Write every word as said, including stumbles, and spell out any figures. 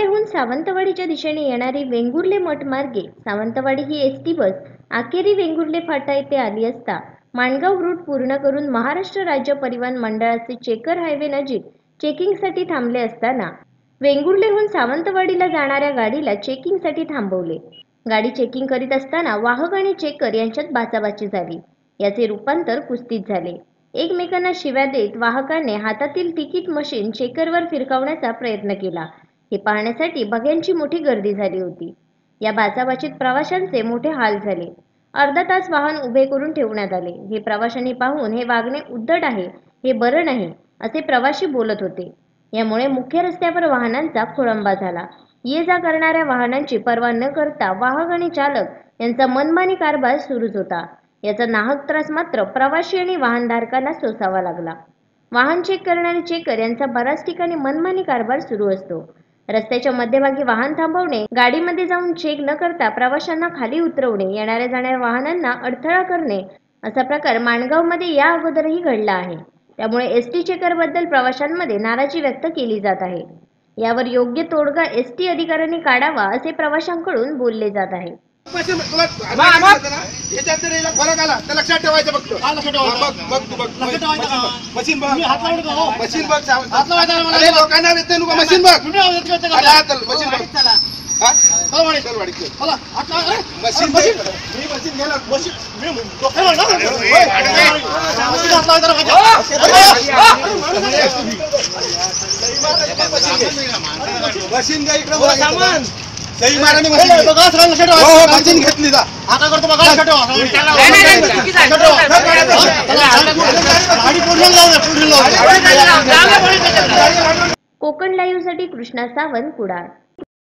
वेंगुर्लेहून सावंतवाडीच्या दिशेने येणारी वेंगुर्ले मठ मार्गे सावंतवाडी ही एस टी बस अखेरी वेंगुर्ले फाटा येथे आली असता माणगाव रूट पूर्ण करून महाराष्ट्र राज्य परिवहन मंडळाचे चेकर हायवे नजीक चेकिंगसाठी थांबले असताना वेंगुर्लेहून सावंतवाडीला जाणाऱ्या गाडीला चेकिंगसाठी थांबवले। गाडी चेकिंग करीत असताना वाहक आणि चेकर यांच्यात बाचाबाची झाली। याचे रूपांतर कुस्तीत झाले। एकमेकांना शिव्या देत वाहकाने हातातील तिकीट मशीन चेकरवर फिरकावण्याचा प्रयत्न केला। हे पाहण्यासाठी बघ्यांची मोठी गर्दी झाली होती। या बाचाबाचीत प्रवाशांचे मोठे हाल झाले। अर्धा तास वाहन उभे करून ठेवण्यात आले। हे प्रवाशांनी पाहून हे वागणे उद्धट आहे, हे बरं नाही असे प्रवासी बोलत होते। यामुळे मुख्य रस्त्यावर वाहनांचा खोळंबा झाला। ये जा करणाऱ्या वाहनांची पर्वा न करता वाहक आणि चालक यांचा मनमानी कारभार सुरूच होता। याचा नाहक त्रास मात्र प्रवासी आणि वाहनधारकांना सोसावा लागला। वाहन चेक करणारे चेकर यांचा बऱ्याच ठिकाणी मनमानी कारभार सुरू असतो। रस्त्याच्या मध्यभागी वाहन थांबवणे, गाडीमध्ये जाऊन चेक न करता प्रवाशांना खाली उतरवणे, येणाऱ्या जाणाऱ्या वाहनांना अडथळा करणे असा प्रकार माणगावमध्ये या अगोदरही घडला आहे। त्यामुळे एसटी चेकरबद्दल प्रवाशांमध्ये नाराजी व्यक्त केली जात आहे। यावर योग्य तोडगा एसटी अधिकाऱ्यांनी काढावा असे प्रवाशांकडून बोलले जात आहे। फरक आला तर लक्षात ठेवायचं फक्त बघ तू बघ मशीन बघ मशीन बघ अरे लोकांना येते नको मशीन बघ मशीन बघ मशीन मशीन गेला मशीन घ्या इकडे सामान सही माराने मशीन घेतली जा आता करतो बघा कोकण लाईव्ह साठी कृष्णा सावंत, कुडाळ।